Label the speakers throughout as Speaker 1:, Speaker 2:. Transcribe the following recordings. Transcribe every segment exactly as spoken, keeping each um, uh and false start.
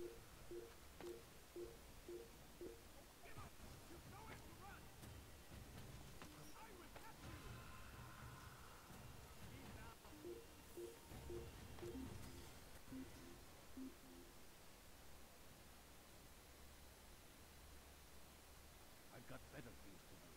Speaker 1: I've got better things to do.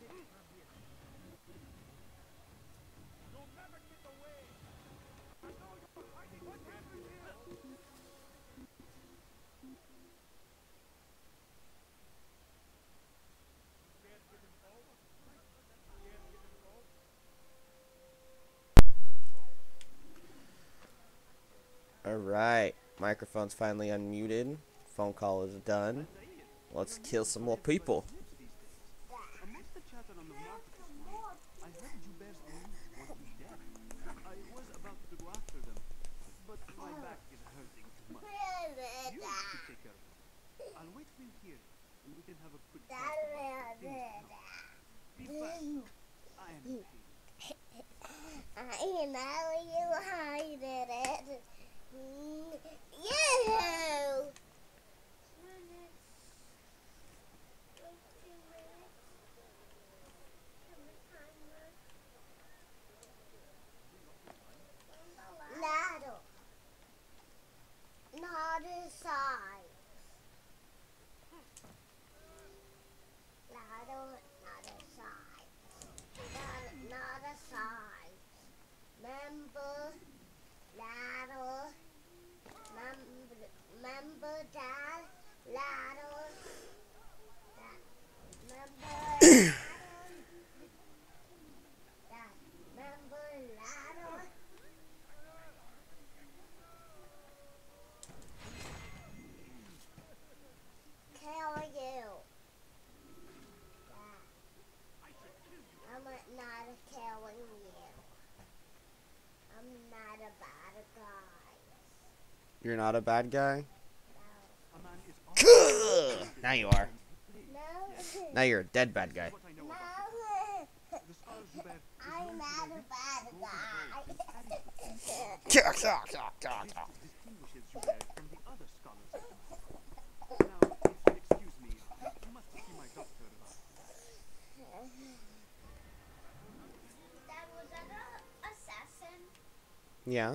Speaker 1: Alright, microphone's finally unmuted. Phone call is done. Let's kill some more people.
Speaker 2: Amongst the chatter on the market this morning, I heard Joubert's police want me dead. I was about to go after them, but my back is hurting too much. You should take care of it. I'll wait for you here, and we can have a quick talk about things to come. Be fast. I am in pain.
Speaker 3: I know you hated it. You! Ladder. Not a size. Ladder, not a size. Not, not a size. Member, ladder. Member, member, dad, ladder. Dad, member, dad, member, ladder. Kill you. Dad. I'm not killing you. I'm not a bad guy.
Speaker 1: You're not a bad guy?
Speaker 3: No.
Speaker 1: Now you are.
Speaker 3: No.
Speaker 1: Now you're a dead bad guy.
Speaker 3: No. I'm not a bad guy.
Speaker 2: Distinguishes Joubert from the other scholars at the master. Now, if you'll excuse me, I must see my doctor about
Speaker 3: That was that a assassin?
Speaker 1: Yeah.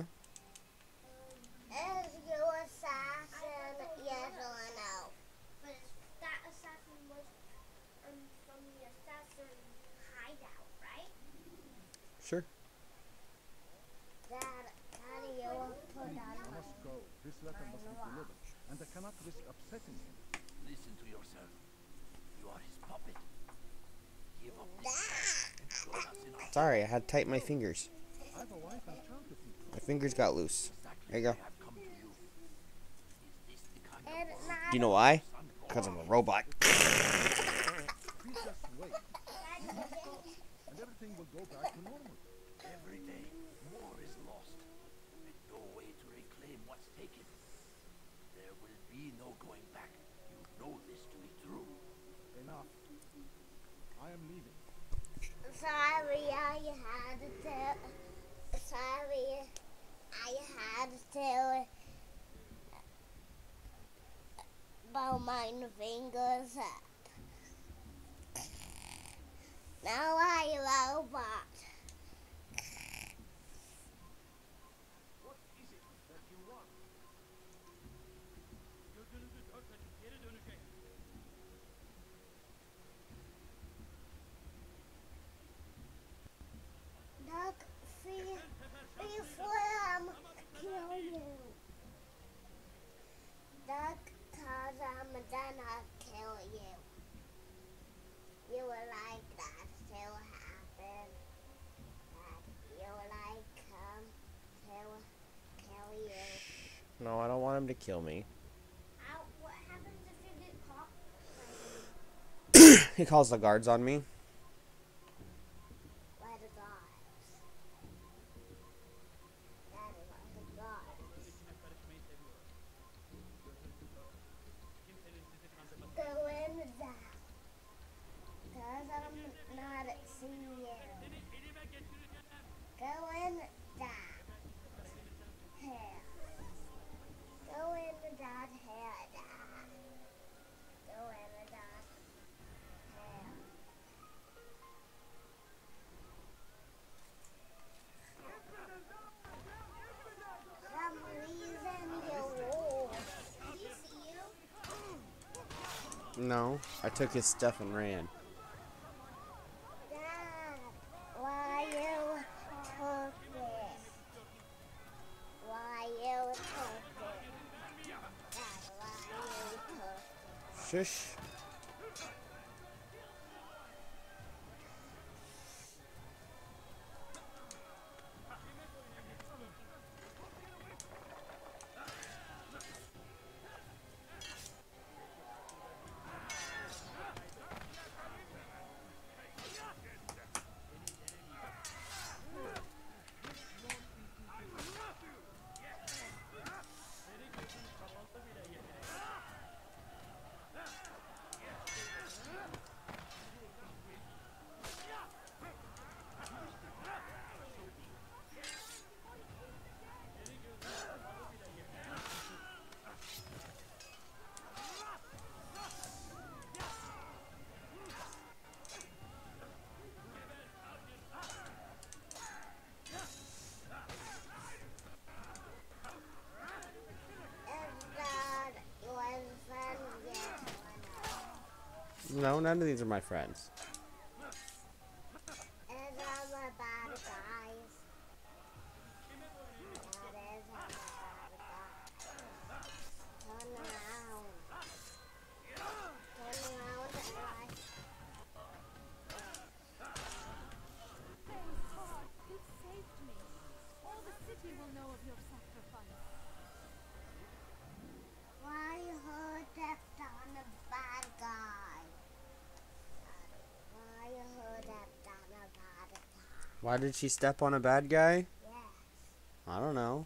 Speaker 3: Is you assassin? Yes or no? But that assassin was um, from the assassin hideout, right?
Speaker 1: Sure.
Speaker 3: Dad, Daddy, you will put on
Speaker 4: I must go. This letter must be delivered, and I cannot risk upsetting him.
Speaker 5: Listen to yourself. You are his puppet. Give up this and join us in our
Speaker 1: Sorry, I had to tighten my fingers.
Speaker 4: I have a wife and child to think of.
Speaker 1: My fingers got loose. There you go.
Speaker 5: I have come to you. Is this the kind
Speaker 3: And
Speaker 5: of world
Speaker 3: not
Speaker 1: Do you know why? Because I'm a robot.
Speaker 4: Please just wait, and everything will go back to normal.
Speaker 5: every day more is lost, and no way to reclaim what's taken? There will be no going back. You know this to be true.
Speaker 4: Enough. I am leaving.
Speaker 3: sorry, I had to. Sorry, I had to. Bow my fingers up. Now I robot.
Speaker 2: what is it that you want? Gözünüzü dört açın, geri dönecek.
Speaker 3: Duck, see, before I'm kill you. Duck, cause I'm gonna kill you. You would like that to happen. That you would like um to kill you.
Speaker 1: No, I don't want him to kill me.
Speaker 3: How, what happens if you get caught? by them?
Speaker 1: He calls the guards on me.
Speaker 3: By the guards. That is by the guards.
Speaker 2: İçine karışmayı seviyorum. Gözünüzü dört açın. Kimsenin sizi kandırmasını
Speaker 3: Go in there. Cause I'm not seeing you.
Speaker 2: seni elime geçireceğim.
Speaker 3: Go in there. Hair. Go in that hair. Dad. Go in that hair. Some reason you lost. Did he see you?
Speaker 1: No, I took his stuff and ran. Shush. No, none of these are my friends.
Speaker 3: And all the bad guys. That is all the bad guys. Turn around. Turn around and like.
Speaker 6: Thanks, God. You saved me. All the city will know of your sacrifice.
Speaker 3: Why hurt that on a bad guy? Why hurt that on a bad guy?
Speaker 1: Why did she step on a bad guy?
Speaker 3: Yes.
Speaker 1: I don't know.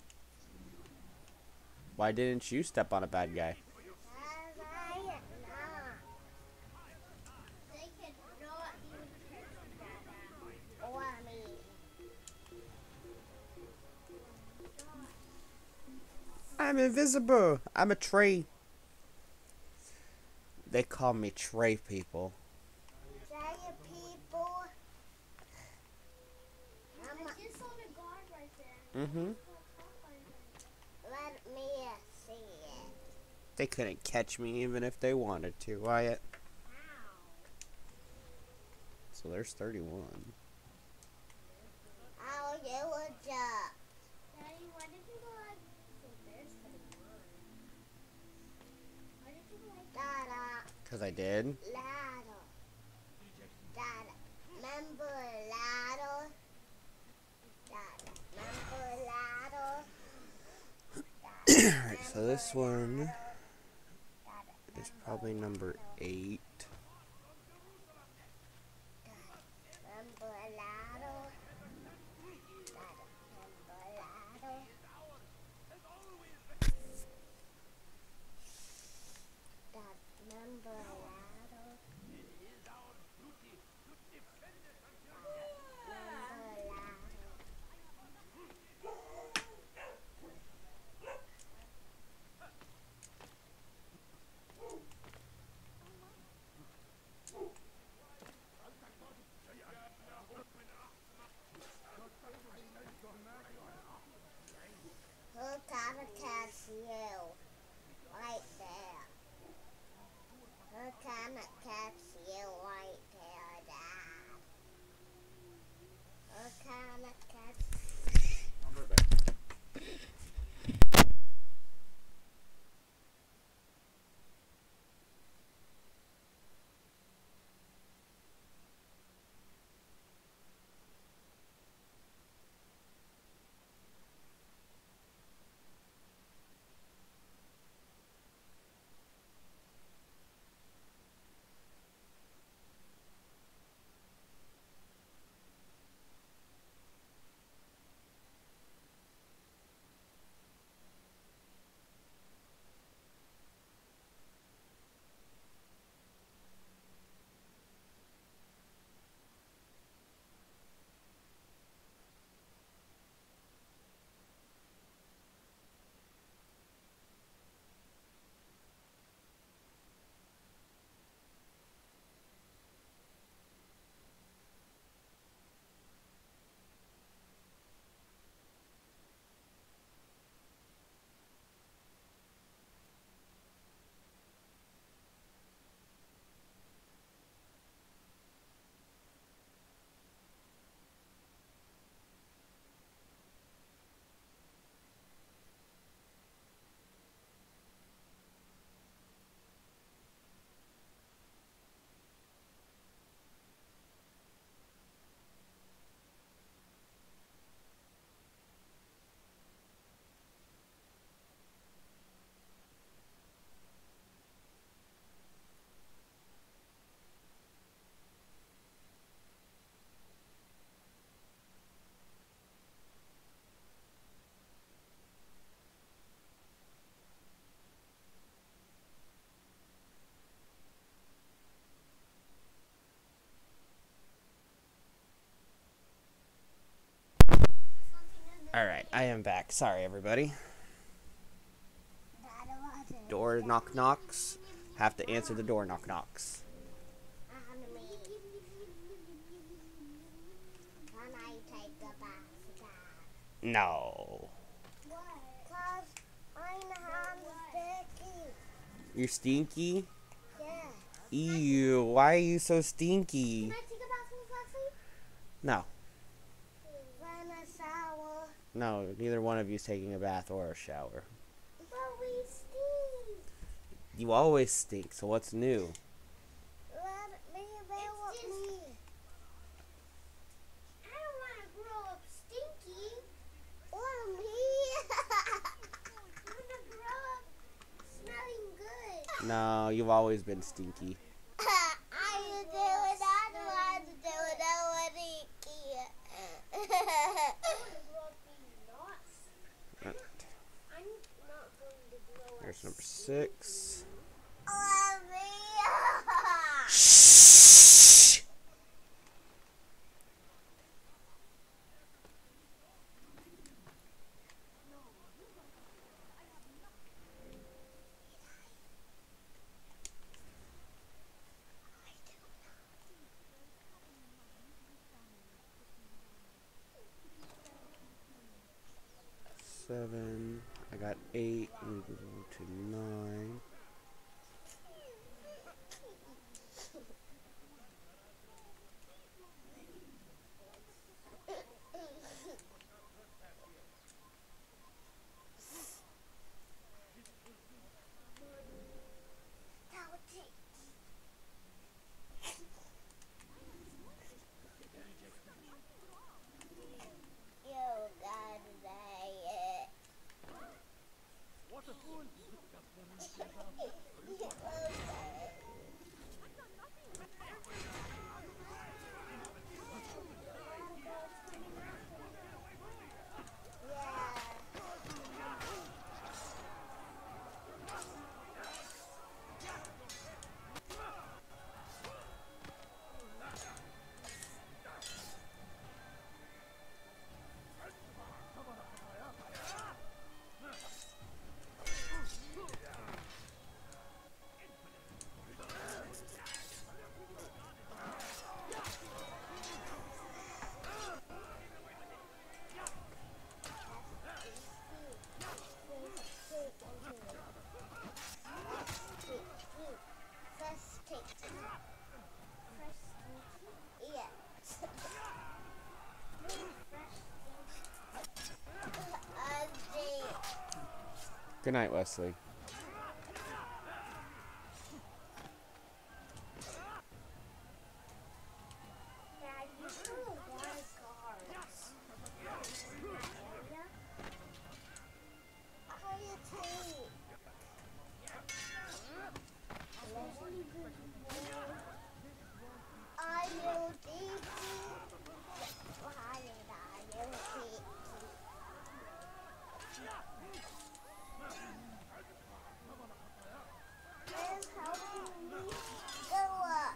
Speaker 1: Why didn't you step on a bad guy?
Speaker 3: Cause I am not. They cannot even catch that or me.
Speaker 1: I'm invisible. I'm a tree. They call me Trey people.
Speaker 3: Giant people. I'm I just saw the guard right there.
Speaker 1: Mm-hmm.
Speaker 3: Let me see it.
Speaker 1: They couldn't catch me even if they wanted to, Wyatt.
Speaker 3: Ow.
Speaker 1: So there's thirty-one.
Speaker 3: Oh, you were just. Daddy, why did you go like. So there's thirty-one. Why did you go like. Dada.
Speaker 1: Because I did.
Speaker 3: Ladder. Dada. Remember ladder? Dada. Remember ladder?
Speaker 1: Alright, so this one is probably number eight.
Speaker 3: Remember ladder? Dada. Remember ladder? Dada. Remember ladder? Remember ladder?
Speaker 1: I am back. Sorry, everybody. Door knock knocks. Have to answer the door knock knocks.
Speaker 3: Can I take a bath, Dad?
Speaker 1: No.
Speaker 3: Because I'm sticky.
Speaker 1: You're stinky?
Speaker 3: Yeah.
Speaker 1: Ew, why are you so stinky?
Speaker 3: Can I take a bath with Lexi?
Speaker 1: No.
Speaker 3: When a shower.
Speaker 1: No, neither one of you is taking a bath or a shower.
Speaker 3: But we stink.
Speaker 1: You always stink, so what's new?
Speaker 3: Let me bear with me. I don't want to grow up stinky. Or me. I want to grow up smelling good.
Speaker 1: No, you've always been stinky.
Speaker 3: I do it. I don't want to do it. I want to eat. I'm not going to grow up.
Speaker 1: There's number six.
Speaker 3: Let me.
Speaker 1: Shh. Seven. I got eight. We go to nine.
Speaker 3: You gotta say it.
Speaker 5: What a fool!
Speaker 1: Good night, Wesley.
Speaker 3: Dad, you threw a lot of cards. How you take? Are you deeply? Why did I you deeply? It's helping me go up.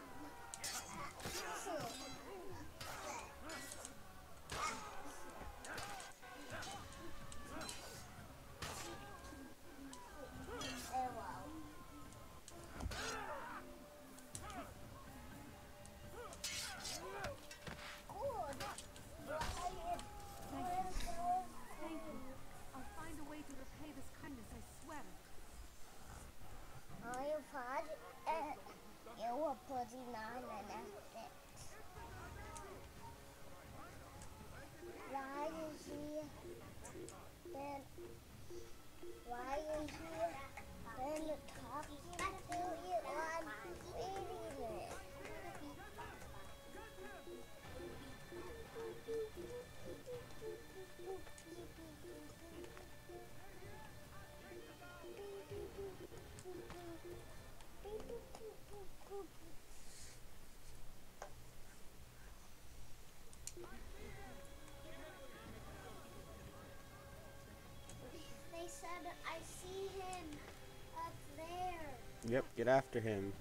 Speaker 6: Thank you. I'll find a way to repay this kindness, I swear.
Speaker 3: Are you pod? Uh, you were putting on an outfit. Why is he then? Why is he then talking to you on reading it? They said I see him up there.
Speaker 1: Yep, get after him.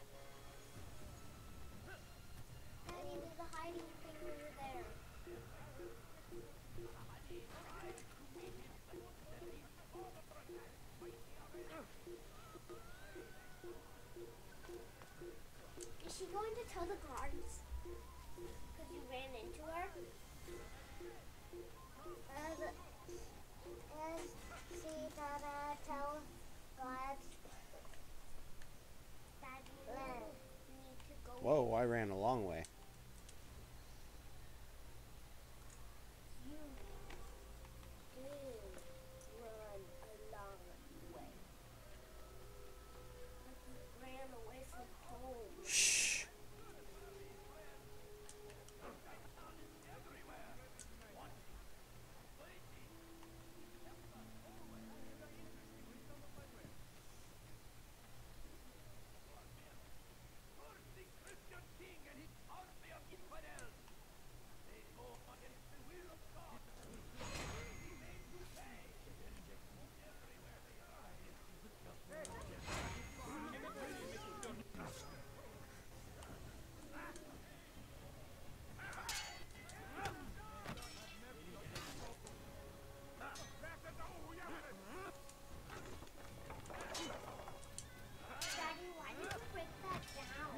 Speaker 3: Heading to the hiding thing over there. she going to tell the guards? Because you ran into her? And, and she gonna tell guards that you need to go.
Speaker 1: Whoa, I ran a long way.
Speaker 3: You did run a long way. Like you ran away from home.
Speaker 1: Shh.
Speaker 3: Daddy, why did you break that down?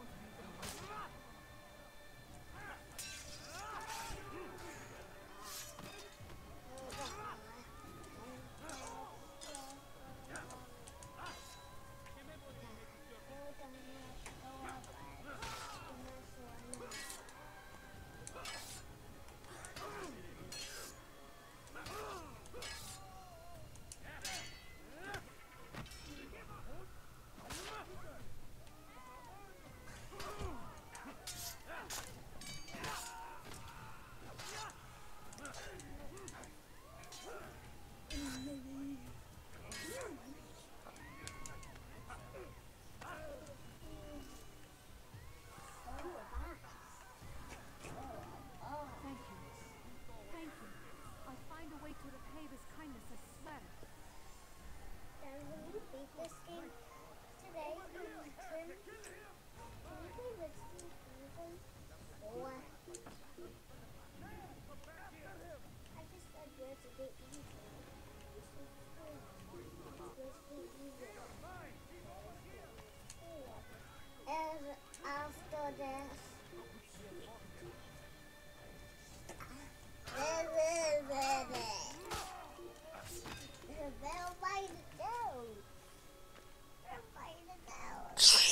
Speaker 6: Thank you. Thank you. I'll find a way to repay this kindness, I swear.
Speaker 3: Then when you beat this game today, can you turn? Can you play Resident Evil? Or I just said Resident Evil. Resident Evil. And after this, they'll find it down. They'll find it down.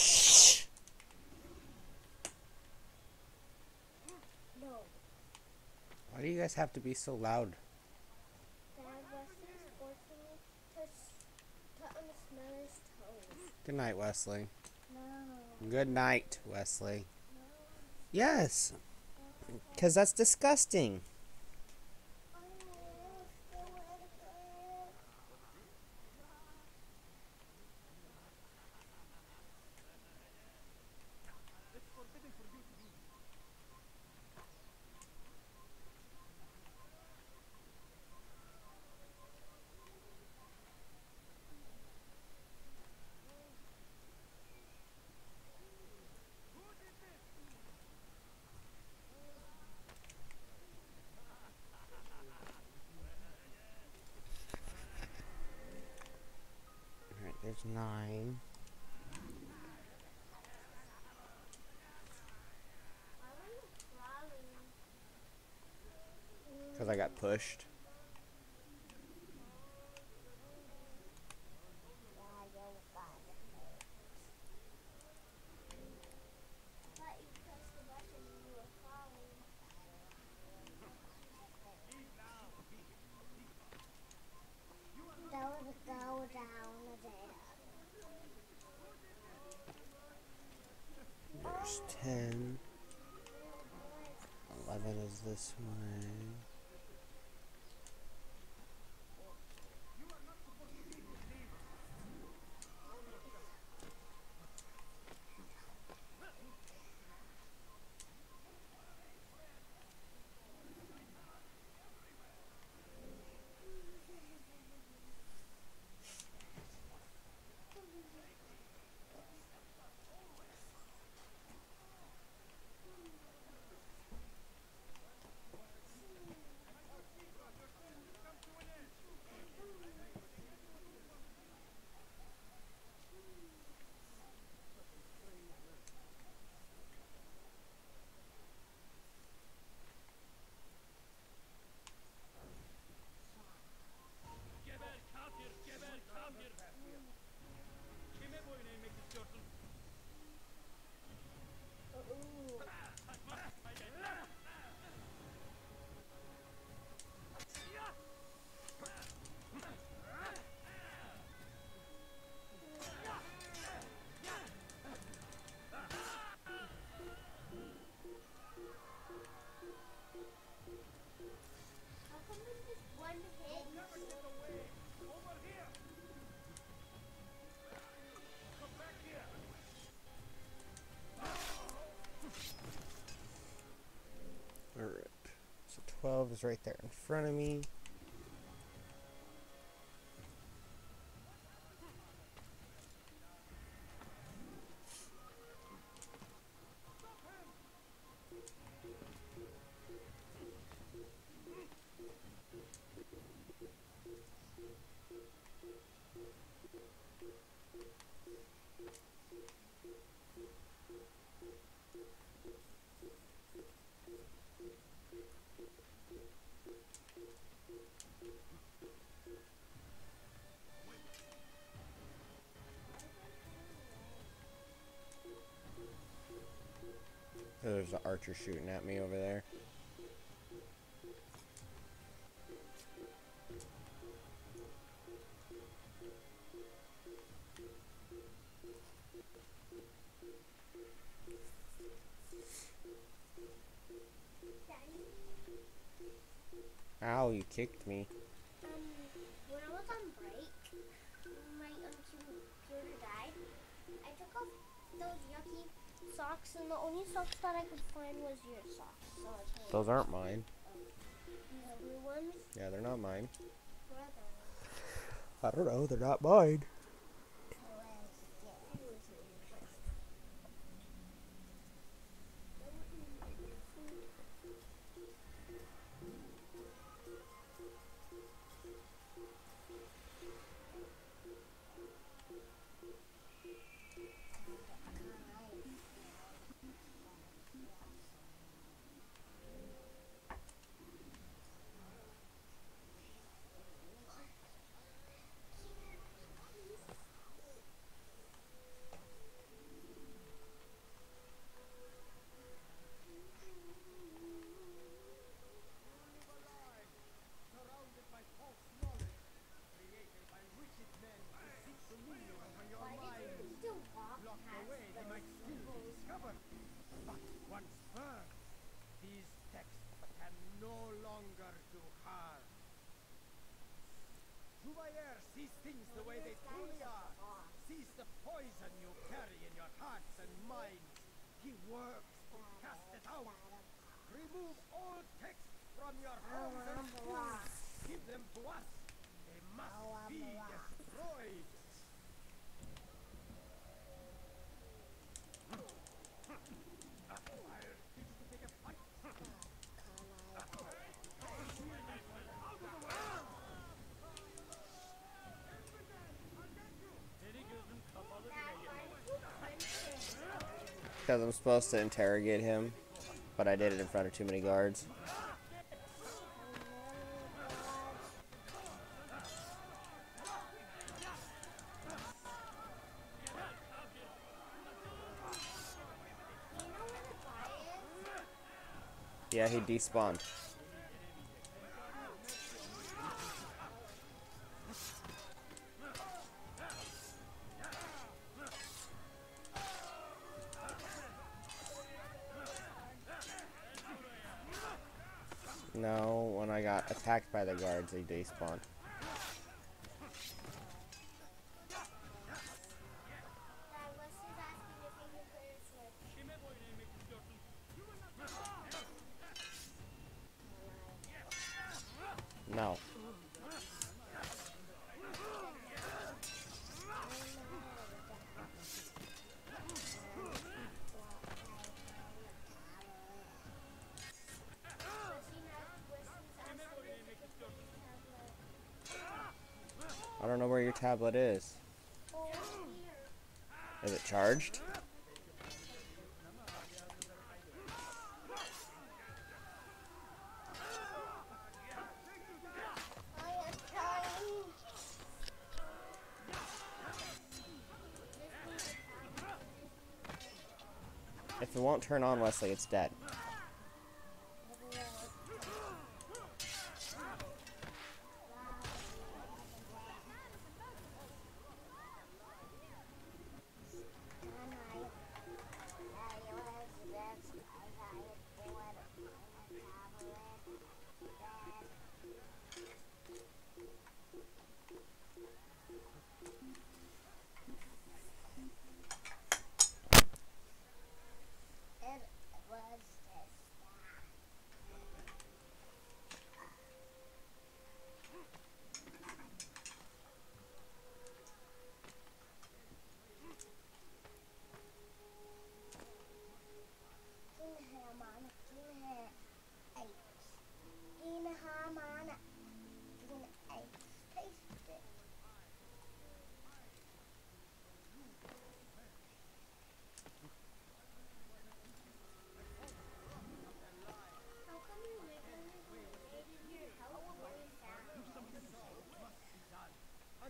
Speaker 3: No.
Speaker 1: Why do you guys have to be so loud?
Speaker 3: Dad Wesley's forcing me to, s- to unsmell his toes.
Speaker 1: Good night, Wesley.
Speaker 3: No.
Speaker 1: Good night, Wesley.
Speaker 3: No.
Speaker 1: Yes, because that's disgusting.
Speaker 3: I want to again.
Speaker 2: It's forbidden for you to use it.
Speaker 1: Alright, there's nine.
Speaker 3: Why were you crawling?
Speaker 1: Because I got pushed.
Speaker 3: Yeah, you got it. But you pressed the button and you were crawling. That would go down there.
Speaker 1: There's ten. eleven is this way. Cove is right there in front of me. There's an archer shooting at me over there. Ow, you kicked me.
Speaker 3: Um, when I was on break, my um, computer died. I took off those yucky socks, and the only socks that I could find was your socks. So I put
Speaker 1: Those aren't mine.
Speaker 3: these blue ones.
Speaker 1: Yeah, they're not mine.
Speaker 3: Where are they?
Speaker 1: I don't know, they're not mine.
Speaker 2: Surrounded by false knowledge, created by wicked men who seek to mean over your mind.
Speaker 3: Still walk
Speaker 2: Locked
Speaker 3: past
Speaker 2: away, they
Speaker 3: those
Speaker 2: might still be discovered. But once burned, these texts can no longer do harm. Joubayer sees things the way they truly are. Sees the poison you carry in your hearts and minds. He works to cast it out. Remove all texts from your homes and schools. Give them to us. They must be destroyed. I'll teach you to take a fight.
Speaker 1: Because I'm supposed to interrogate him, but I did it in front of too many guards. Yeah, he despawned. No, when I got attacked by the guards, they despawned. No. I don't know where your tablet is. Is it charged? If it won't turn on, Wesley, it's dead.
Speaker 3: It was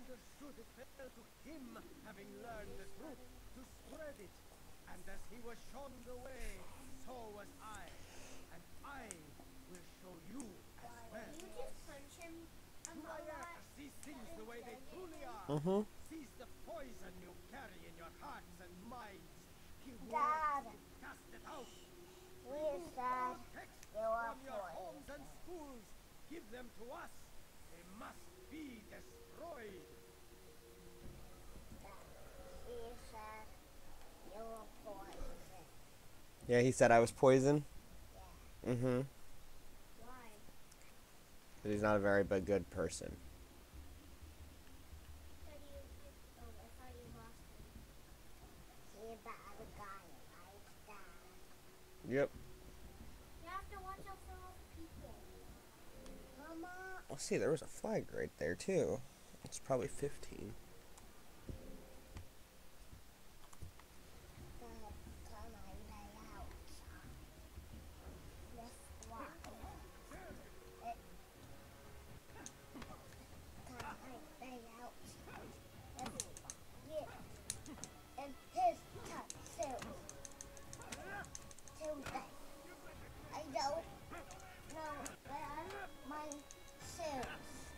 Speaker 7: understood it fell to him, having learned the truth, to spread it. And as he was shown the way, so was I. And I will show you as well.
Speaker 3: You just punch him a
Speaker 7: Dwyer
Speaker 3: lot.
Speaker 7: sees things the way they truly are.
Speaker 1: Mm-hmm.
Speaker 7: Sees the poison you carry in your hearts and minds. He
Speaker 3: Dad.
Speaker 7: wants to cast it out.
Speaker 3: We said
Speaker 7: Texts
Speaker 3: you are
Speaker 7: from your
Speaker 3: poison.
Speaker 7: homes and schools. Give them to us. They must be destroyed.
Speaker 3: He said you were poison.
Speaker 1: Yeah, he said I was poison.
Speaker 3: Yeah.
Speaker 1: Mm-hmm.
Speaker 3: Why?
Speaker 1: But he's not a very big good person.
Speaker 3: I thought you, oh, I thought you lost him. He's a bad guy, right, Dad?
Speaker 1: Yep.
Speaker 3: You have to watch out for all the people. Mama.
Speaker 1: Let's see, there was a flag right there too. It's probably fifteen.
Speaker 3: Dad, can I lay outside? Yes, why? It, can I lay outside? Yes, yeah. And his tattoo. Tuesday. I don't know where my shoes.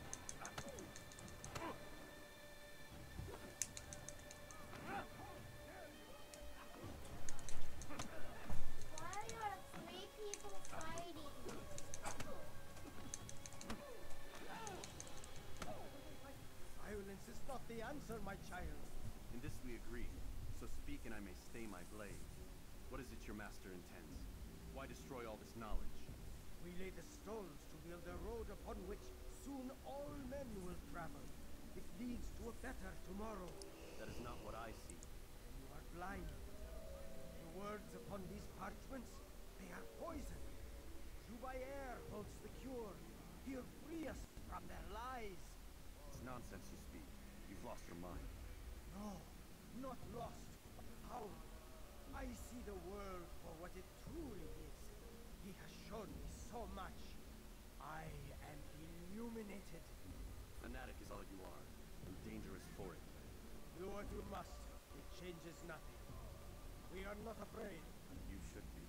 Speaker 3: Why are three people fighting?
Speaker 7: Violence is not the answer, my child.
Speaker 2: In this we agree. So speak and I may stay my blade. What is it your master intends? Why destroy all this knowledge?
Speaker 7: We lay the stones to build a road upon which soon all men will travel. It leads to a better tomorrow.
Speaker 2: That is not what I see.
Speaker 7: You are blind. The words upon these parchments, they are poison. Jubair holds the cure. He'll free us from their lies.
Speaker 2: It's nonsense you speak. You've lost your mind.
Speaker 7: No, not lost. How? I see the world for what it truly is. He has shown me so much. I am illuminated.
Speaker 2: Fanatic is all you are, and dangerous for it.
Speaker 7: Do what you must. It changes nothing. We are not afraid.
Speaker 2: You should be.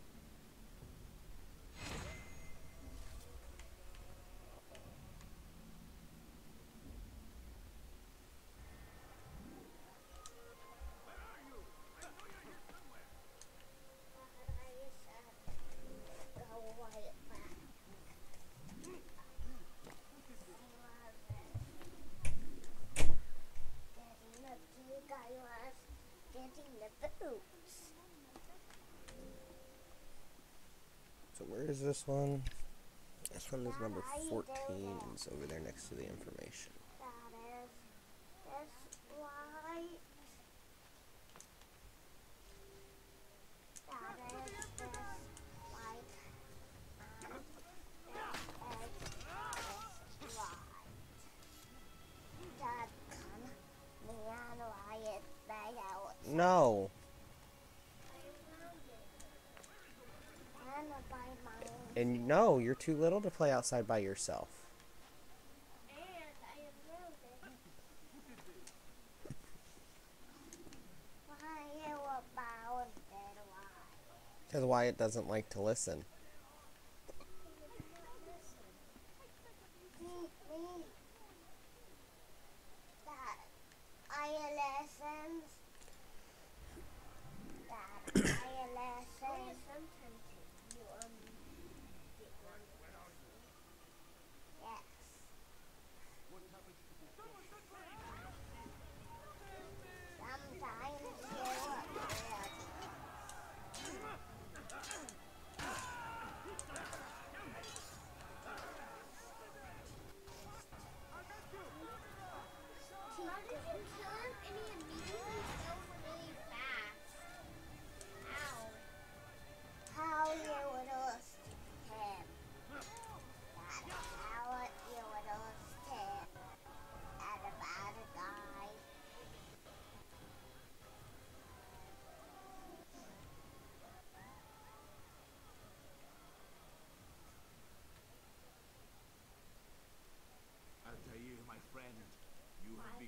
Speaker 3: Getting the boots.
Speaker 1: So where is this one? This one is number fourteen. It's over there next to the information.
Speaker 3: That is this white. That is this white. And this is this white. Dad, can me and Wyatt lay out?
Speaker 1: No.
Speaker 3: And by mine.
Speaker 1: And no, you're too little to play outside by yourself.
Speaker 3: And I am moving. Why you about it? Why?
Speaker 1: Because Wyatt doesn't like to listen.
Speaker 3: Me, me. That I lessons. That I lessons. Sometimes you um get one. Yes. Sometimes you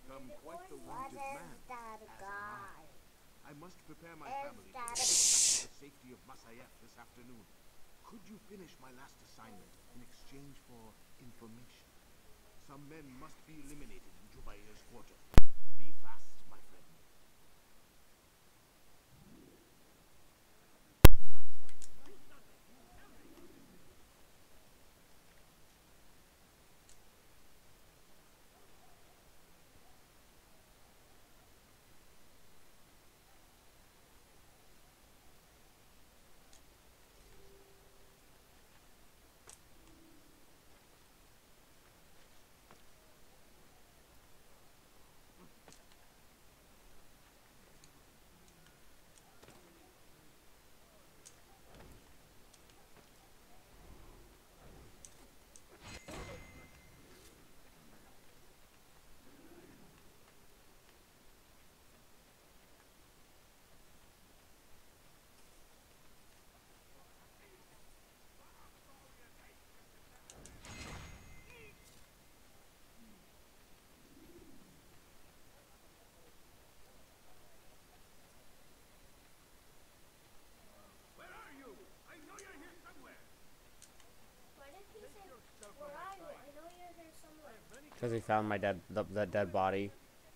Speaker 4: become quite the
Speaker 3: What
Speaker 4: wounded
Speaker 3: is
Speaker 4: man.
Speaker 3: that
Speaker 4: As am
Speaker 3: guy?
Speaker 4: I. I must prepare my
Speaker 3: Is
Speaker 4: family for
Speaker 3: that
Speaker 4: the
Speaker 3: a-
Speaker 4: trip to the safety of Masayef this afternoon. Could you finish my last assignment in exchange for information? Some men must be eliminated in Jubair's quarter. Be fast, my friend.
Speaker 3: Why did he say, where are you? I know you're here somewhere.
Speaker 1: Because he found my dead, the, that dead body.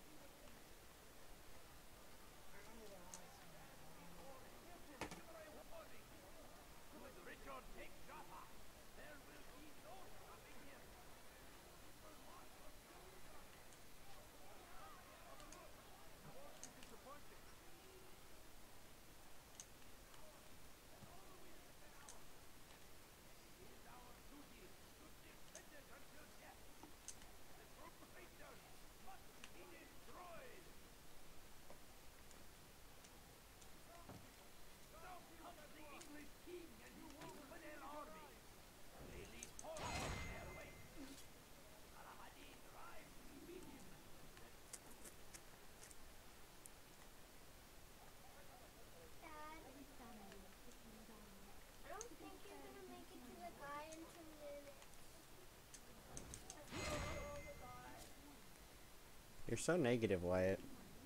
Speaker 3: Dad, I don't think you're gonna make it to the guy in two minutes. That's all the guy.
Speaker 1: You're so negative, Wyatt.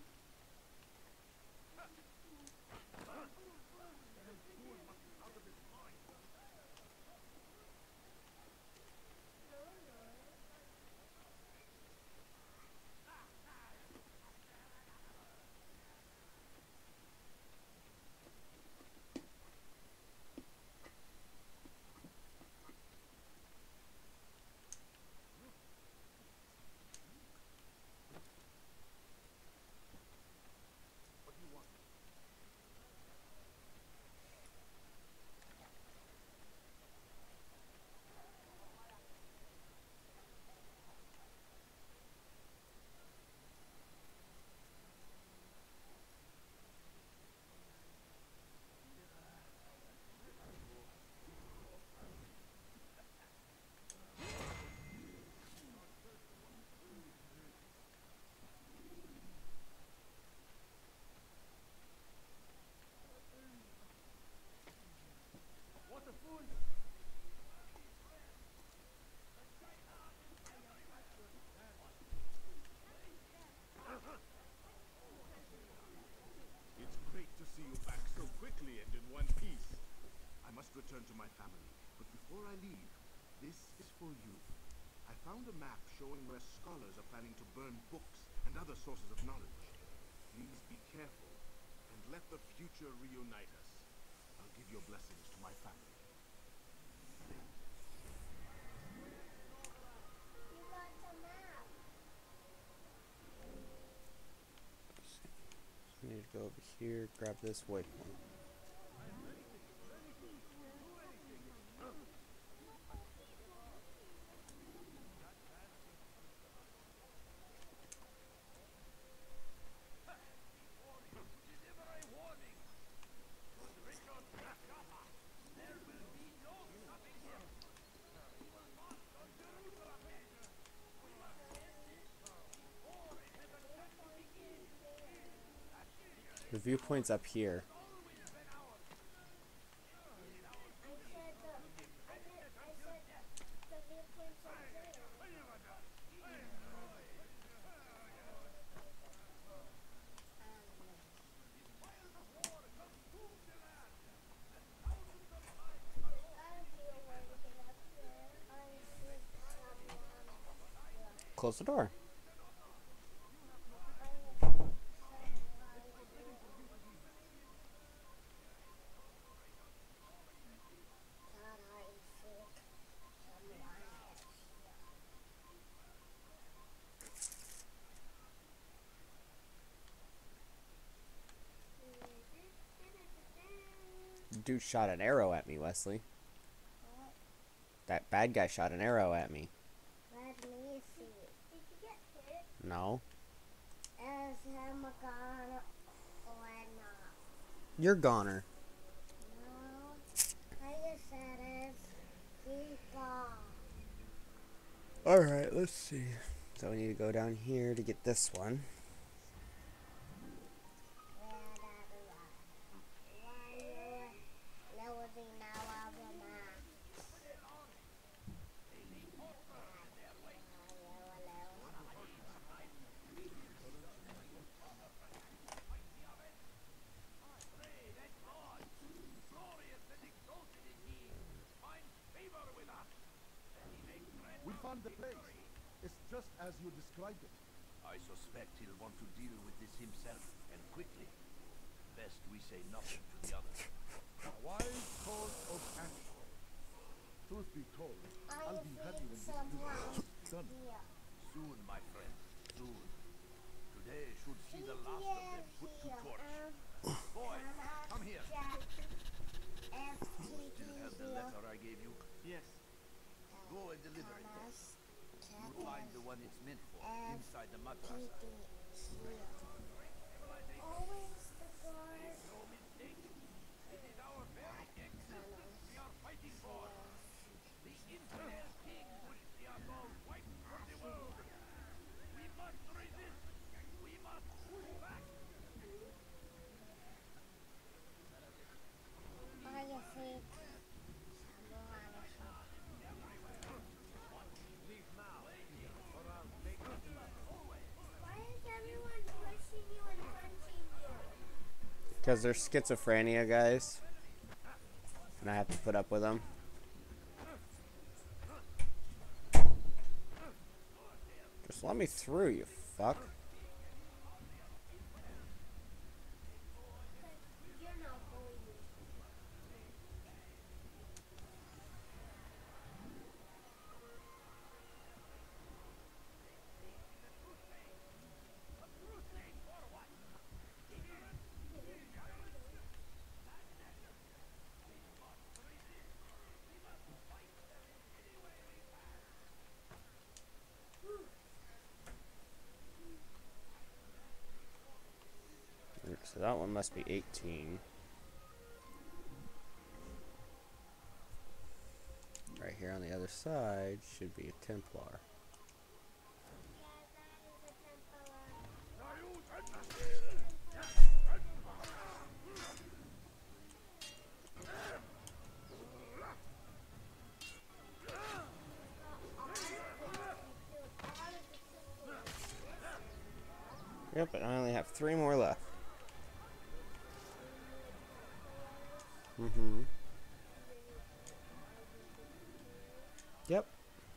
Speaker 3: No, no.
Speaker 4: It's great to see you back so quickly and in one piece. I must return to my family, but before I leave, this is for you. I found a map showing where scholars are planning to burn books and other sources of knowledge. Please be careful and let the future reunite us. I'll give your blessings to my family.
Speaker 3: You got the map.
Speaker 1: I need to go over here, grab this waypoint. The viewpoint's up here.
Speaker 3: I said the, I meant, I said the viewpoint's up there.
Speaker 1: close the door. Dude shot an arrow at me, Wesley.
Speaker 3: What?
Speaker 1: That bad guy shot an arrow at me.
Speaker 3: Let me see. Did you get hit?
Speaker 1: No.
Speaker 3: Is him gone or not?
Speaker 1: You're goner.
Speaker 3: No. I just said it's he's gone.
Speaker 1: Alright, let's see. So we need to go down here to get this one.
Speaker 4: We found the place. It's just as you described it.
Speaker 5: I suspect he'll want to deal with this himself, and quickly. Best we say nothing to the others.
Speaker 4: A wise course of action. Truth be told, I'll be happy when this business is done.
Speaker 5: Soon, my friend, soon. Today should see the last of them put to torch. Boy, come here. Still have the letter I gave you?
Speaker 2: Yes.
Speaker 5: Go and deliver it then. You'll find the one it's meant for, inside the mattress.
Speaker 3: Always the guard.
Speaker 5: No mistake. It is our very existence we are fighting for. The infidel king would see us all wiped from the world. We must resist. We must push back.
Speaker 3: I think why is everyone pushing you and punching you?
Speaker 1: Because they're schizophrenia, guys. And I have to put up with them. Just let me through, you fuck.
Speaker 3: You're not going to.
Speaker 1: So that one must be eighteen. Right here on the other side should be a Templar. Yep, but I only have three more left. Mm-hmm. Yep.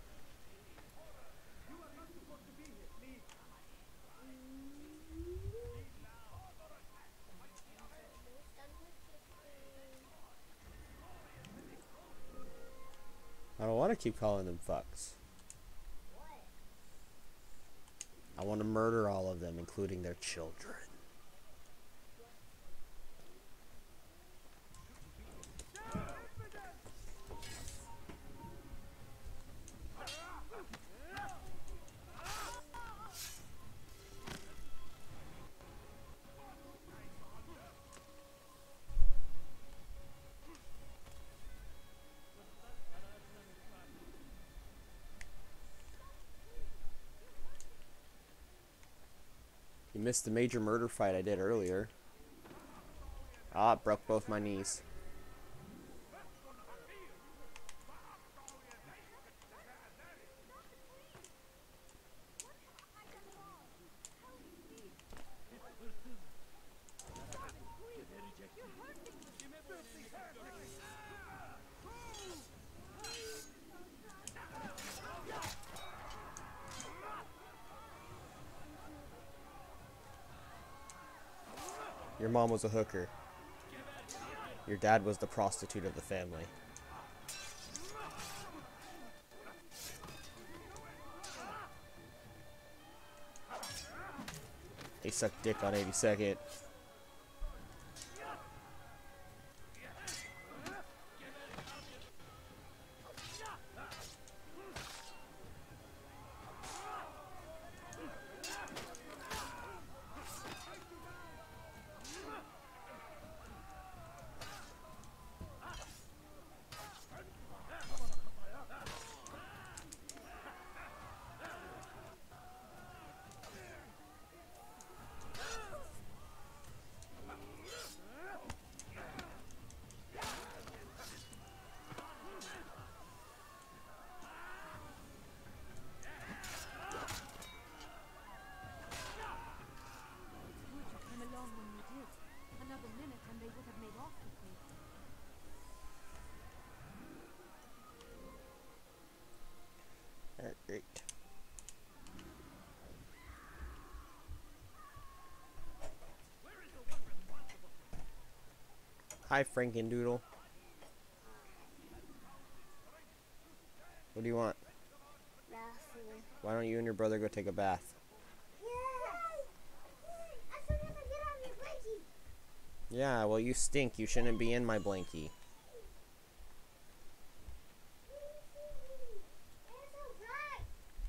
Speaker 1: I don't want to keep calling them fucks. I want to murder all of them, including their children. You missed the major murder fight I did earlier. Ah, it broke both my knees. Your mom was a hooker. Your dad was the prostitute of the family. They suck dick on eighty-second.
Speaker 6: Came along when you did. Another minute and they would have made off with me.
Speaker 1: Alright, great. Hi, Frankendoodle. What do you want?
Speaker 3: Nothing.
Speaker 1: Why don't you and your brother go take a bath?
Speaker 3: I still gotta get on your blankie.
Speaker 1: Yeah, well, you stink. You shouldn't be in my blankie.
Speaker 3: It's alright.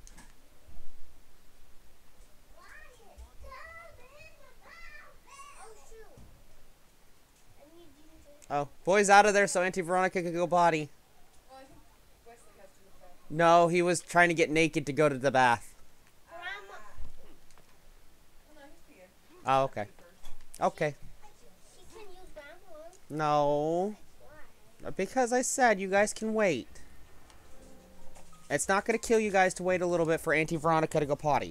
Speaker 3: Why is Dad in the bathroom? Oh shoot. I need you to.
Speaker 1: Oh, boy's out of there so Auntie Veronica could go potty.
Speaker 8: Well, I think Wesley has to look back.
Speaker 1: No, he was trying to get naked to go to the bath.
Speaker 3: Grandma.
Speaker 8: Well, no, he's peeing.
Speaker 1: Oh, okay. Okay.
Speaker 3: She can use grandma.
Speaker 1: No.
Speaker 3: Why?
Speaker 1: Because I said you guys can wait. It's not going to kill you guys to wait a little bit for Auntie Veronica to go potty.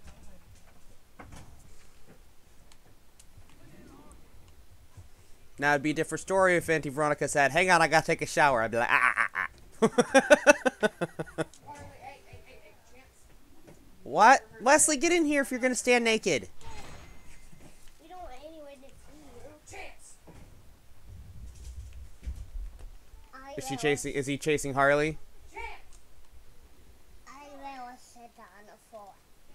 Speaker 1: Now, it'd be a different story if Auntie Veronica said, hang on, I got to take a shower. I'd be like, ah, ah, ah, ah.
Speaker 8: Harley, hey, hey, hey, hey, Chance.
Speaker 1: What? Leslie, get in here if you're going to stand naked.
Speaker 3: We don't want anyone to see you.
Speaker 8: Chance.
Speaker 3: I
Speaker 1: Is she
Speaker 3: will-
Speaker 1: chasing, is he chasing Harley?
Speaker 8: Chance.
Speaker 3: I will sit on the floor.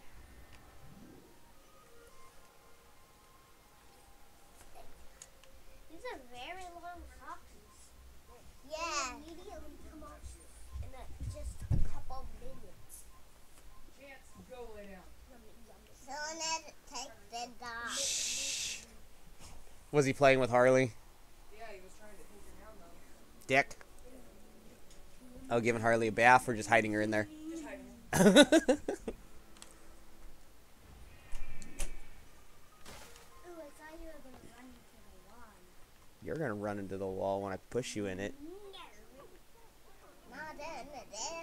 Speaker 3: These are very long socks. Yeah. They immediately come off in a, just a couple minutes.
Speaker 8: Chance, go lay down.
Speaker 3: So let's take the dog.
Speaker 1: Was he playing with Harley?
Speaker 8: Yeah, he was trying to take her down, though.
Speaker 1: Dick? Oh, giving Harley a bath or just hiding her in there?
Speaker 8: Just hiding her.
Speaker 3: Ooh, I thought you were gonna run into the wall.
Speaker 1: You're going to run into the wall when I push you in it.
Speaker 3: Not in this.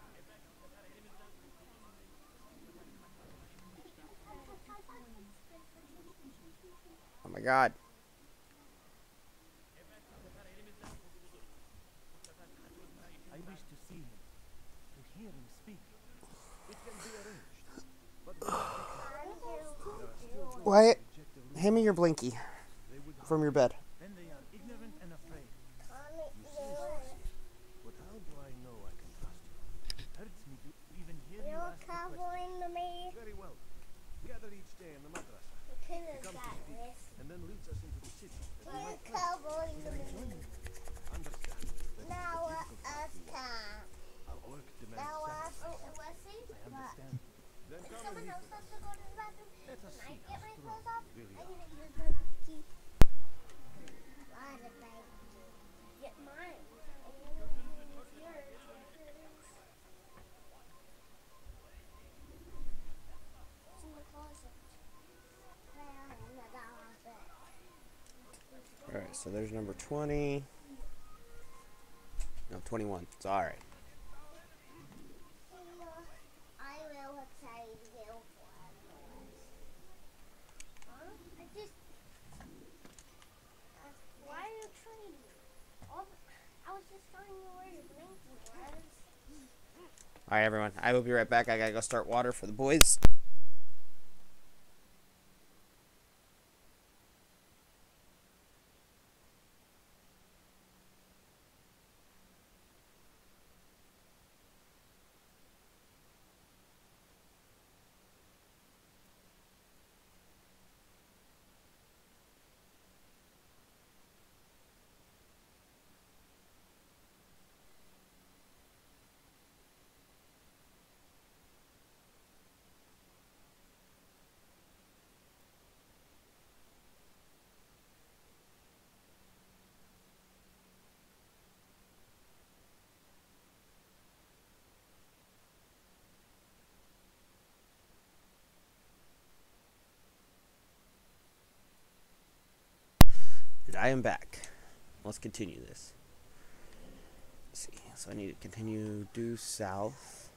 Speaker 1: Oh my god.
Speaker 2: I wish to see him, to hear him speak. It can be arranged. But when
Speaker 1: Wyatt, hand me your blinky
Speaker 2: they would
Speaker 1: from your bed.
Speaker 2: then they are ignorant and afraid.
Speaker 3: Mommy,
Speaker 2: But how do I know I can trust you? It hurts me to even hear you
Speaker 3: you're
Speaker 2: ask the question.
Speaker 3: covering me.
Speaker 2: Very well. Gather each day in the madrasa,
Speaker 3: You could have got this.
Speaker 2: and then leads us into the city. That we
Speaker 3: You're
Speaker 2: might
Speaker 3: covering me.
Speaker 2: understand that
Speaker 3: Now us time.
Speaker 2: our work demands
Speaker 3: Now us.
Speaker 2: sacrifice.
Speaker 3: Oh, Wesley,
Speaker 2: I
Speaker 3: but
Speaker 2: understand. Then
Speaker 3: if
Speaker 2: come
Speaker 3: someone
Speaker 2: and meet
Speaker 3: else
Speaker 2: us.
Speaker 3: has to go to the bathroom,
Speaker 2: Let us
Speaker 3: and I
Speaker 2: see
Speaker 3: get
Speaker 2: how
Speaker 3: my
Speaker 2: strong
Speaker 3: clothes off,
Speaker 2: we really
Speaker 3: I
Speaker 2: are.
Speaker 3: need to use my key. Why did I get mine? And you need to use yours. It's in the closet. There, in the closet.
Speaker 1: Alright, so there's number twenty. No, twenty-one. It's alright.
Speaker 3: I will tell you what it was. Huh? I just. Uh, why are you trying? All the, I was just telling you where your blinky was.
Speaker 1: Alright, everyone. I will be right back. I gotta go start water for the boys. And I am back. Let's continue this. Let's see. So I need to continue due south.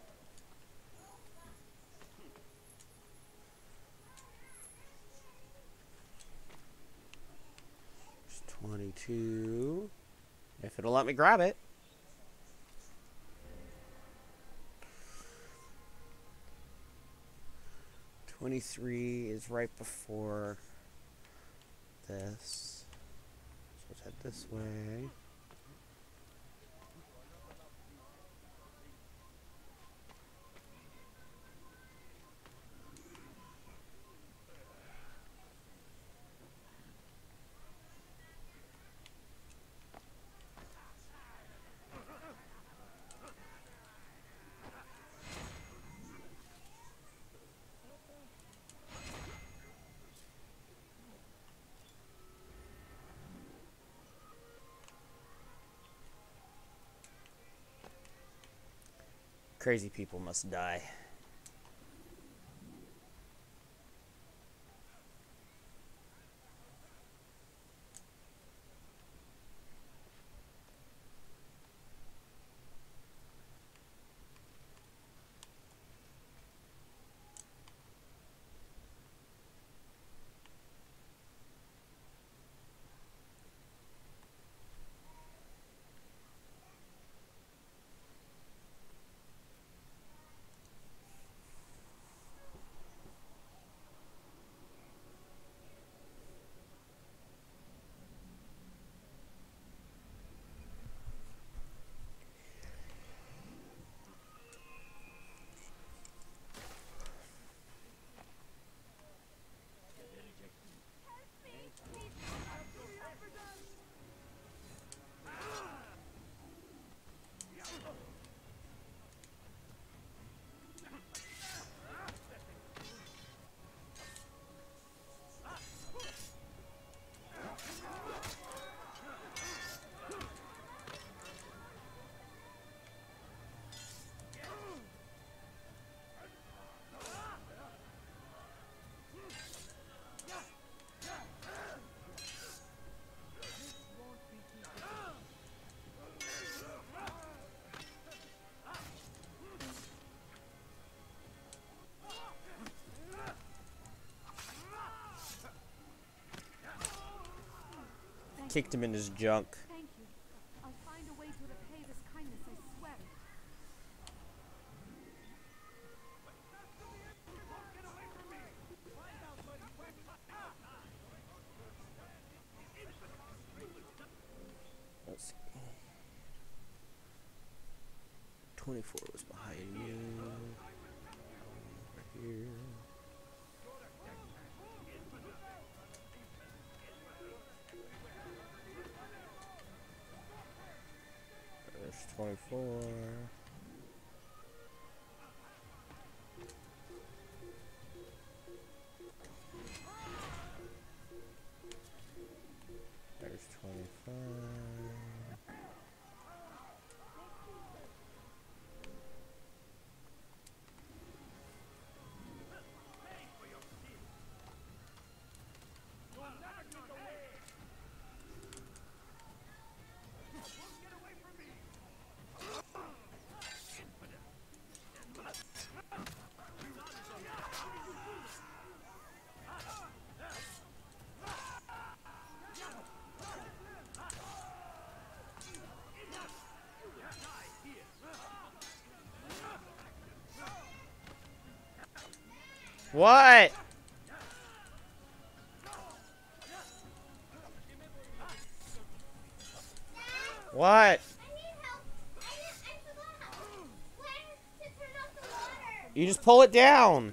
Speaker 1: There's twenty-two. If it'll let me grab it. twenty-three is right before this. So let's head this way. Crazy people must die. Kicked him in his junk.
Speaker 6: Thank you. I'll find a way to repay this kindness, I swear.
Speaker 1: Let's see. twenty-four was behind you. Over here. There's twenty-four. There's twenty-five. What? What?
Speaker 3: I need help. I, I forgot how, when to turn off the water.
Speaker 1: You just pull it down.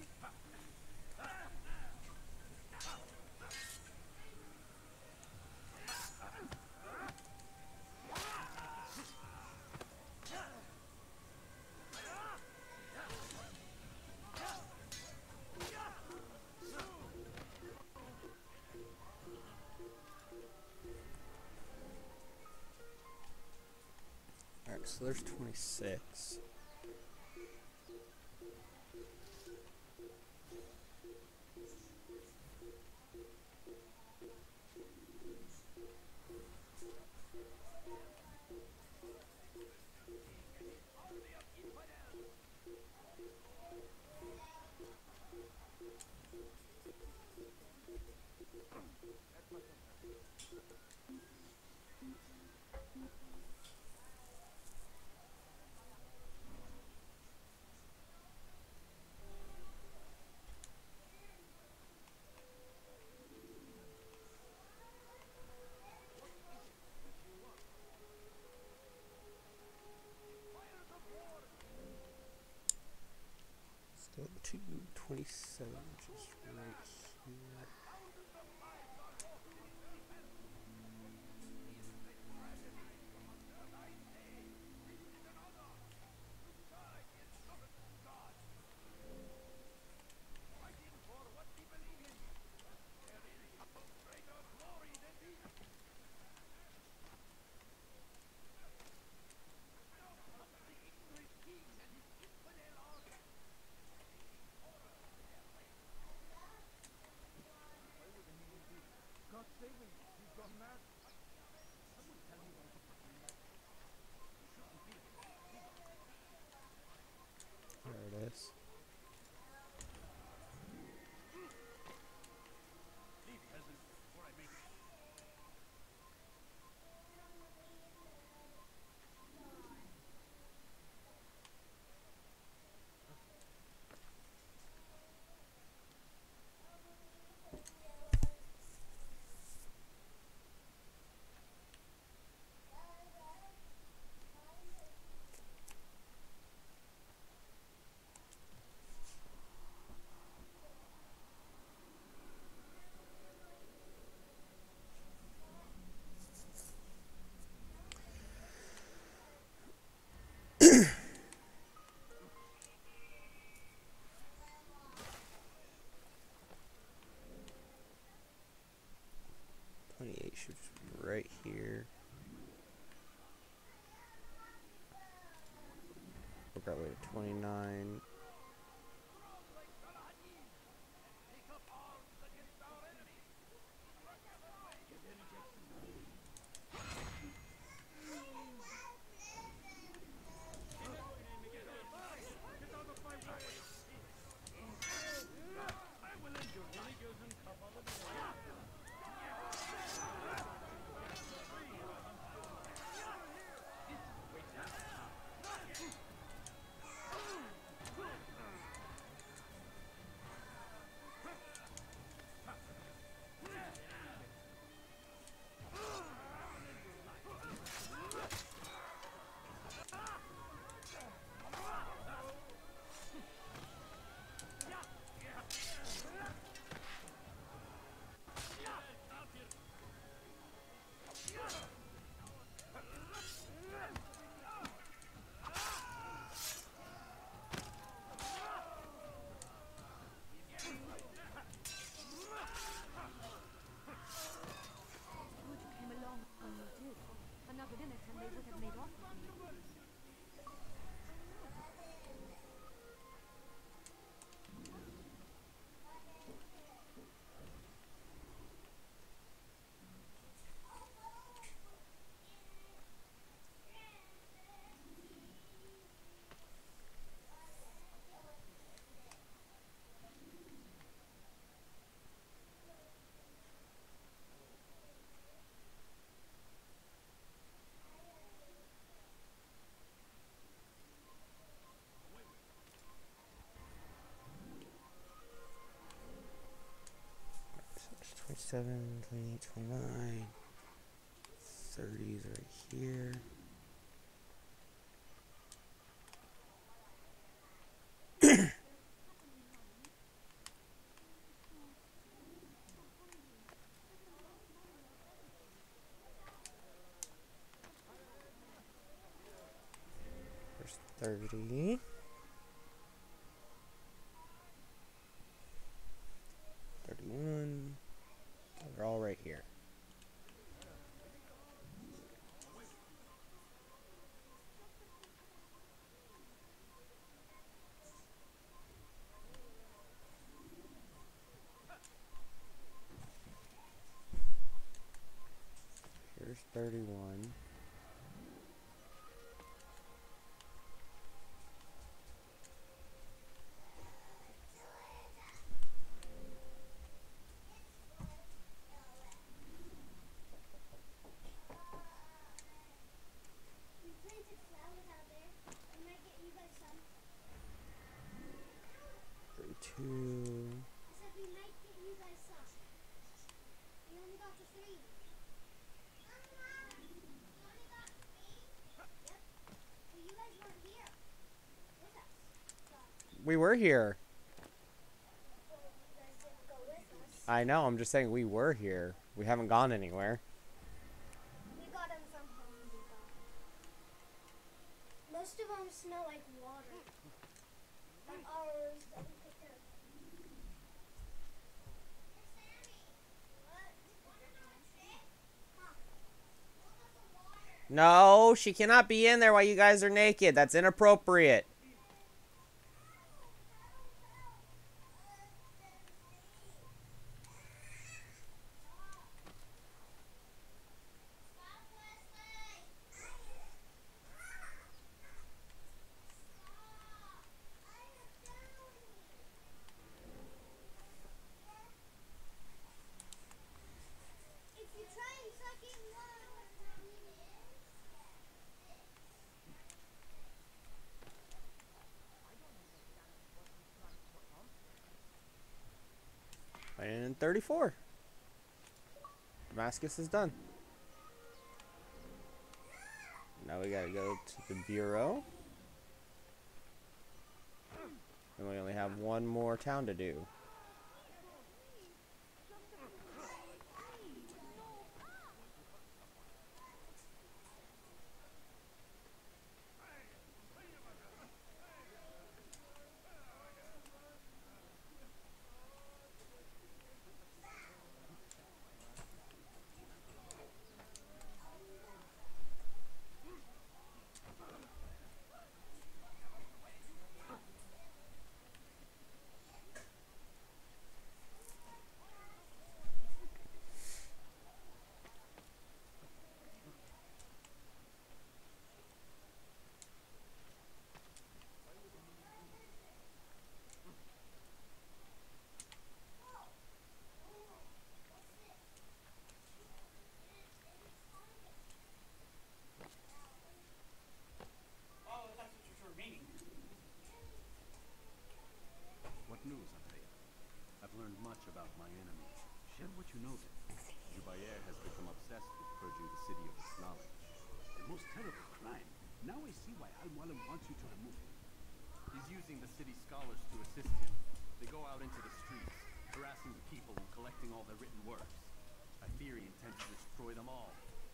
Speaker 1: Alright, so there's twenty-six. Still two twenty-seven, which is right here.
Speaker 7: God save me! You've gone mad! Someone tell me why he's doing that.
Speaker 1: There it is.
Speaker 2: Leave, peasant, before I make it.
Speaker 1: twenty-eight should be right here. Work our way to twenty-nine.
Speaker 6: Good you came along when you did. Another minute and they would have made off with me.
Speaker 1: twenty-seven, twenty-eight, twenty-nine. thirty is right here. There's thirty. thirty-one. They're all right here. Here's There's thirty-one.
Speaker 3: We planted flowers out there. I might get you guys some.
Speaker 1: thirty-two.
Speaker 3: I said we might get you guys some. We only got to three. We only got three? Yep. But you guys weren't here with us. So,
Speaker 1: We were here.
Speaker 3: well, you guys didn't go with us.
Speaker 1: I know, I'm just saying we were here. We haven't gone anywhere.
Speaker 3: We got them from Home Depot. Most of them smell like water. Like ours that we picked up.
Speaker 1: No, she cannot be in there while you guys are naked. That's inappropriate.
Speaker 3: If you try and suck it,
Speaker 1: And thirty-four. Damascus is done. Now we gotta go to the bureau. And we only have one more town to do.
Speaker 5: Oh, that's what you were meaning.
Speaker 2: What news, Andrea? I've learned much about my enemies. Share what you know then. Zubayer has become obsessed with purging the city of its knowledge. A most terrible crime. Now I see why Al-Mualim wants you to remove him. He's using the city scholars to assist him. They go out into the streets, harassing the people and collecting all their written works. I fear he intends to destroy them all.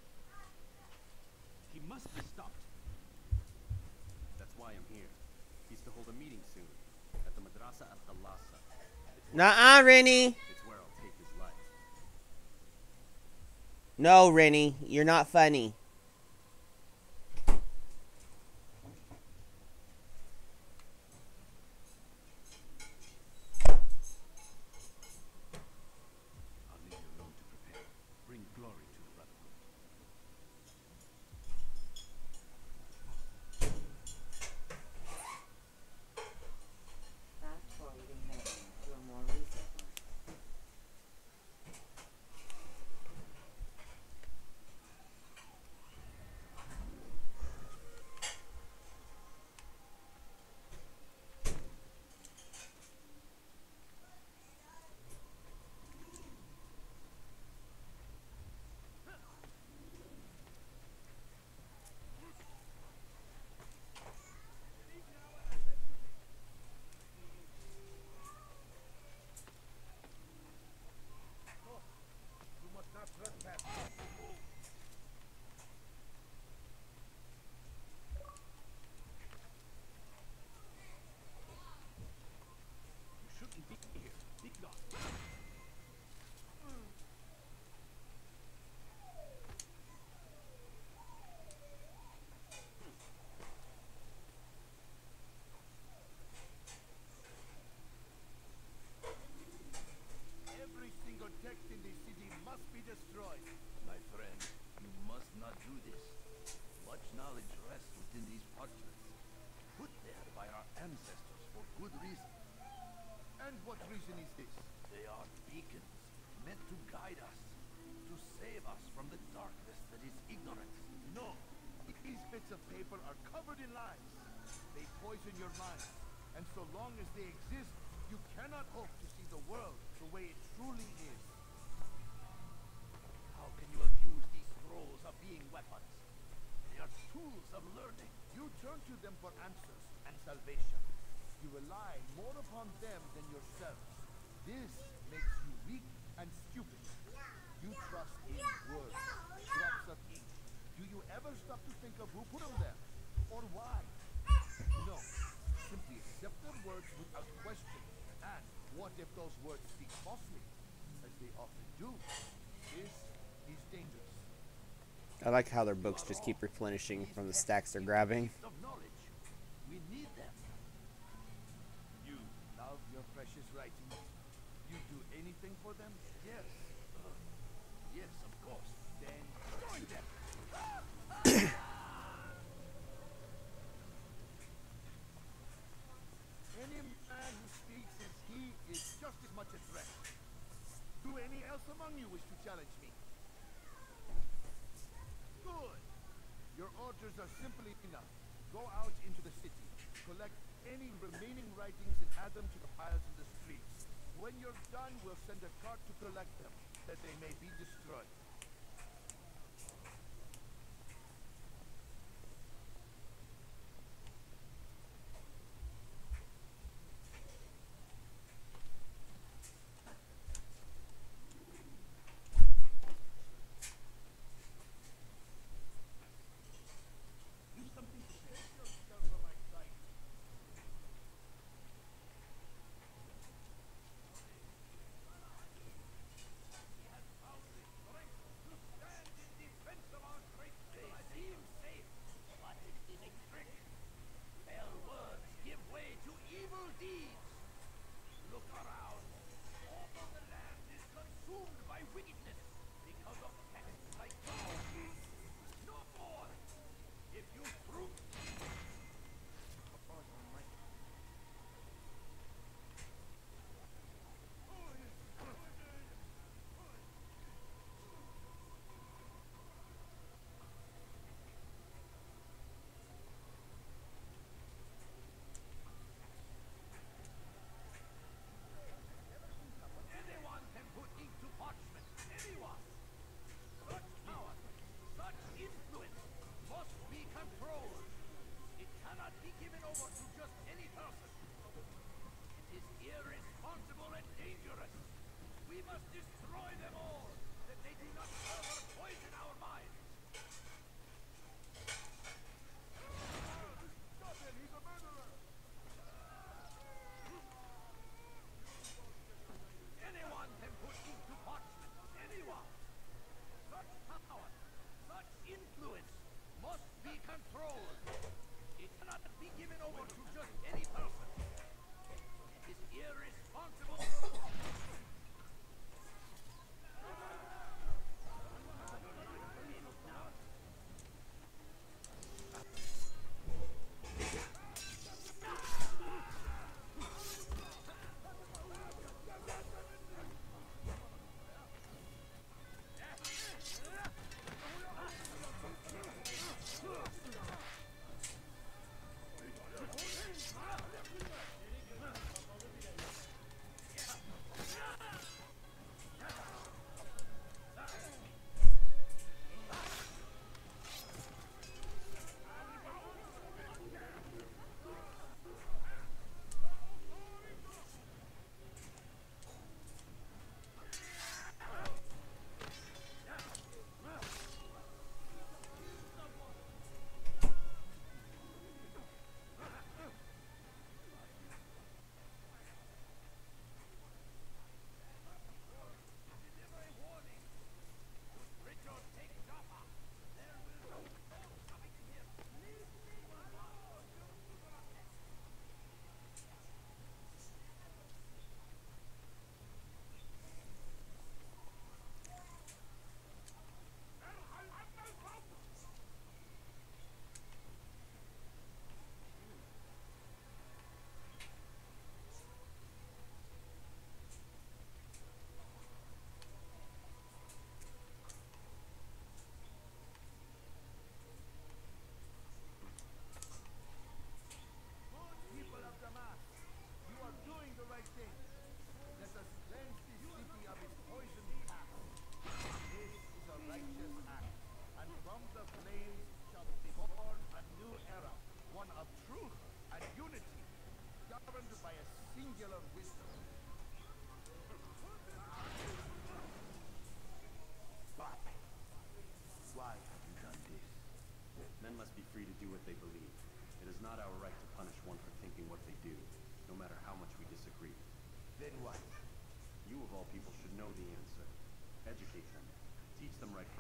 Speaker 2: He must be stopped. That's why I'm here. He's to hold a meeting soon at the Madrasa al-Khalasa.
Speaker 1: Nuh-uh, Rennie.
Speaker 2: It's where I'll take his life.
Speaker 1: No, Rennie. You're not funny.
Speaker 2: I'll leave you alone to prepare. Bring glory to the Brotherhood.
Speaker 9: Fast forwarding menu to a more recent one.
Speaker 7: You must not trespass.
Speaker 2: You shouldn't be here. Be gone. Every single text in this city must be destroyed.
Speaker 5: My friend, you must from the darkness that is ignorance.
Speaker 4: No. These bits of paper are covered in lies. They poison your mind. And so long as they exist, you cannot hope to see the world the way it truly is.
Speaker 5: How can you accuse these scrolls of being weapons? They are tools of learning.
Speaker 4: You turn to them for answers and salvation. You rely more upon them than yourselves. This makes you weak and stupid. You trust in words, drops of ink. Do you ever stop to think of who put them there? Or why? No. Simply accept their words without question. And what if those words speak falsely? As they often do. This is dangerous.
Speaker 1: I like how their books just keep replenishing from the stacks they're grabbing.
Speaker 5: Of knowledge. We need them.
Speaker 4: You love your precious writings. You do anything for them?
Speaker 5: Yes. Uh, yes, of course.
Speaker 4: Then join them. Any man who speaks as he is just as much a threat. Do any else among you wish to challenge me? Good. Your orders are simply enough. Go out into the city. Collect any remaining writings and add them to the piles in the streets. When you're done, we'll send a cart to collect them, that they may be destroyed.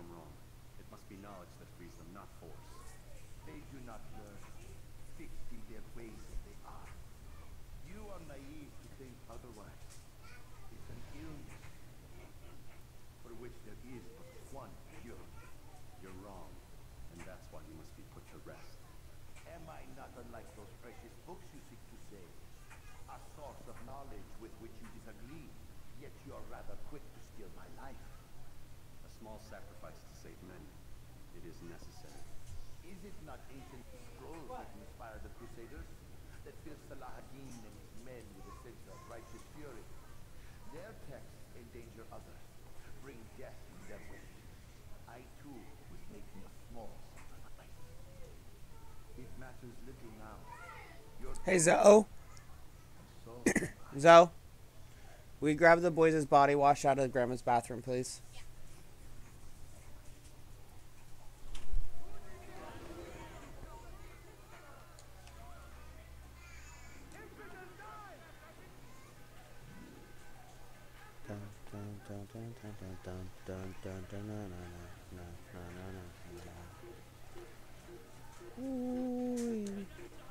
Speaker 10: from wrong. It must be knowledge that frees them, not force.
Speaker 5: They do not learn, fixed in their ways as they are. You are naive to think otherwise. It's an illness for which there is but one cure.
Speaker 10: You're wrong, and that's why you must be put to rest.
Speaker 5: Am I not unlike those precious books you seek to save? A source of knowledge with which you disagree, yet you are rather quick to steal my life.
Speaker 10: A small sacrifice to save many. It is necessary.
Speaker 5: Is it not ancient scrolls that inspire the Crusaders? That fill Salah ad-Din and his men with a sense of righteous fury? Their texts endanger others, bring death in their wake. I too was making a small sacrifice. It matters little now. Your
Speaker 1: Hey, Zoe.
Speaker 5: soul
Speaker 1: Zoe. We grab the boys' body wash out of Grandma's bathroom, please. Ooh.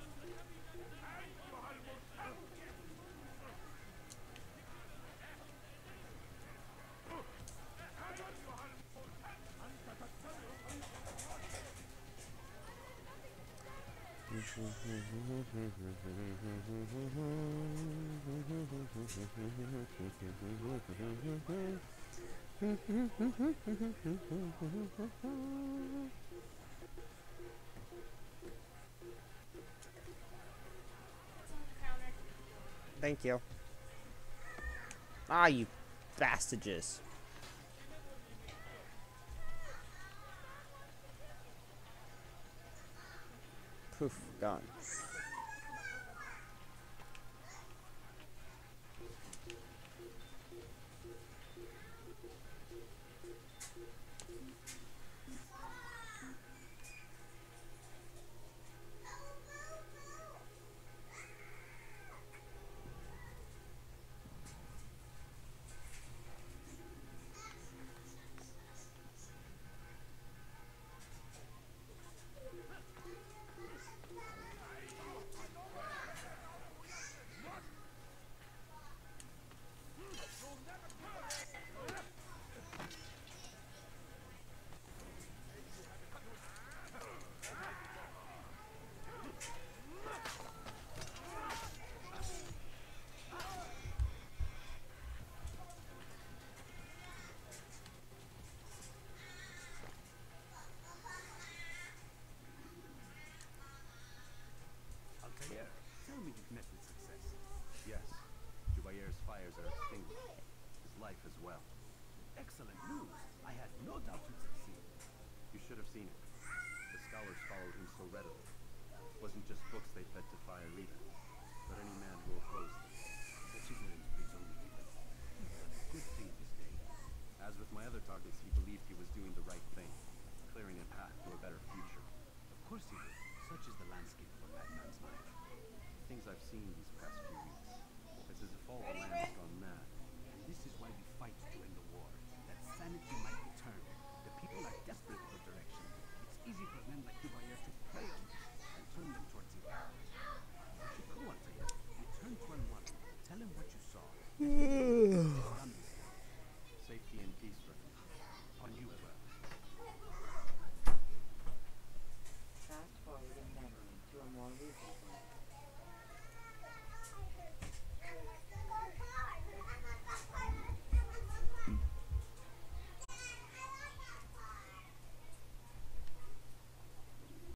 Speaker 1: Thank you. Ah, you bastages. Poof, gone.
Speaker 10: Altair, tell me you've met with success. Yes. Jubair's fires are extinguished. His life as well.
Speaker 5: excellent news. I had no doubt you'd succeed.
Speaker 10: You should have seen it. The scholars followed him so readily. It wasn't just books they fed to fire either, but any man who opposed them.
Speaker 5: Such ignorance breeds only evil. You've done a good thing this day.
Speaker 10: As with my other targets, he believed he was doing the right thing, clearing a path to a better future.
Speaker 5: Of course he would. Such is the landscape of a madman's life.
Speaker 10: The things I've seen these past few weeks, it's as if all the land has gone mad.
Speaker 5: And this is why we fight to end the war. That sanity might return. The people are desperate for direction. It's easy for men like Dubayer to prey on them and turn them towards evil. You should go, Altair. Return to Al-Mualim. Tell him what you saw. Done this.
Speaker 10: Safety and peace, friend.